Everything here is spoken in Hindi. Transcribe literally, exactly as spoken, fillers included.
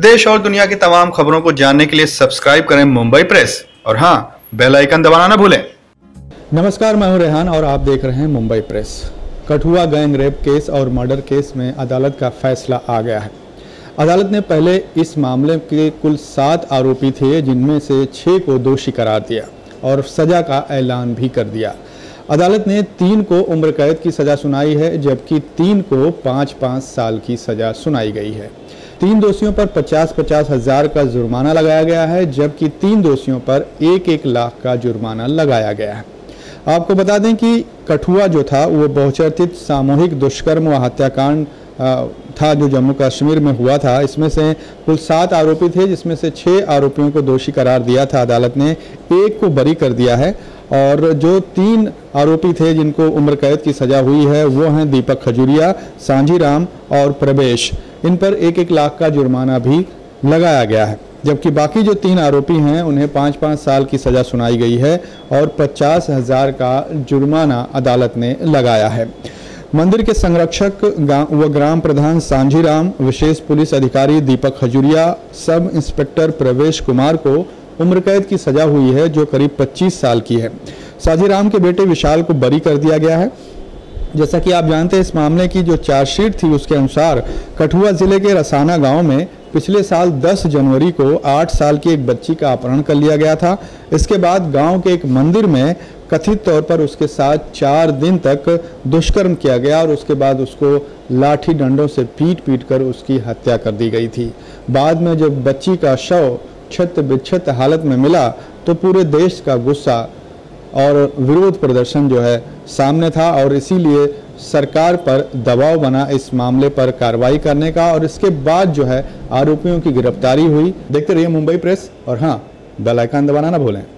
देश और दुनिया की तमाम खबरों को जानने के लिए सब्सक्राइब करें मुंबई प्रेस और हाँ, बेल आइकन दबाना ना भूलें। नमस्कार, मैं हूं रेहान और आप देख रहे हैं Mumbai press. Kathua gang rape case और मर्डर केस में अदालत का फैसला आ गया है। अदालत ने पहले इस मामले के कुल सात आरोपी थे, जिनमें से छः को दोषी करार दिया और सजा का ऐलान भी कर दिया। अदालत ने तीन को उम्र कैद की सज़ा सुनाई है, जबकि तीन को पाँच पाँच साल की सज़ा सुनाई गई है। तीन दोषियों पर पचास पचास हजार का जुर्माना लगाया गया है, जबकि तीन दोषियों पर एक एक लाख का जुर्माना लगाया गया है। आपको बता दें कि कठुआ जो था वो बहुचर्चित सामूहिक दुष्कर्म व हत्याकांड था जो जम्मू कश्मीर में हुआ था। इसमें से कुल सात आरोपी थे, जिसमें से छः आरोपियों को दोषी करार दिया था अदालत ने, एक को बरी कर दिया है। और जो तीन आरोपी थे जिनको उम्र कैद की सज़ा हुई है वो हैं दीपक खजूरिया, सांझीराम और प्रवेश। इन पर एक एक लाख का जुर्माना भी लगाया गया है, जबकि बाकी जो तीन आरोपी हैं उन्हें पाँच पाँच साल की सज़ा सुनाई गई है और पचास हजार का जुर्माना अदालत ने लगाया है। मंदिर के संरक्षक व ग्राम प्रधान सांझीराम, विशेष पुलिस अधिकारी दीपक खजूरिया, सब इंस्पेक्टर प्रवेश कुमार को उम्र कैद की सजा हुई है, जो करीब पच्चीस साल की है। सांझीराम के बेटे विशाल को बरी कर दिया गया है। जैसा कि आप जानते हैं, इस मामले की जो चार्जशीट थी उसके अनुसार कठुआ जिले के रसाना गांव में पिछले साल दस जनवरी को आठ साल की एक बच्ची का अपहरण कर लिया गया था। इसके बाद गांव के एक मंदिर में कथित तौर पर उसके साथ चार दिन तक दुष्कर्म किया गया और उसके बाद उसको लाठी डंडों से पीट पीट कर उसकी हत्या कर दी गई थी। बाद में जब बच्ची का शव छत बिछत हालत में मिला तो पूरे देश का गुस्सा और विरोध प्रदर्शन जो है सामने था और इसीलिए सरकार पर दबाव बना इस मामले पर कार्रवाई करने का, और इसके बाद जो है आरोपियों की गिरफ्तारी हुई। देखते रहिए मुंबई प्रेस और हाँ, बेल आइकन दबाना ना भूलें।